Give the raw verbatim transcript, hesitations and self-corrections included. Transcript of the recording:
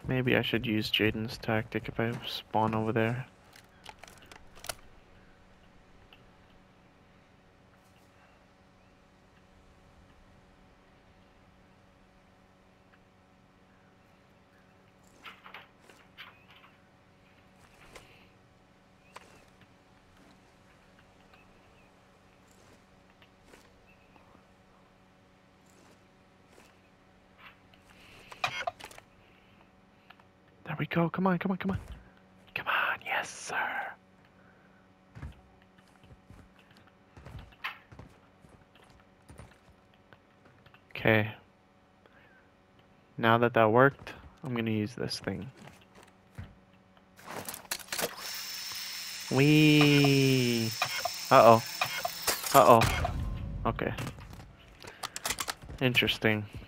Maybe I should use Jaden's tactic if I spawn over there. There we go. Come on, come on, come on. Come on, yes, sir. Okay. Now that that worked, I'm gonna use this thing. Wee. Uh-oh. Uh-oh. Okay. Interesting.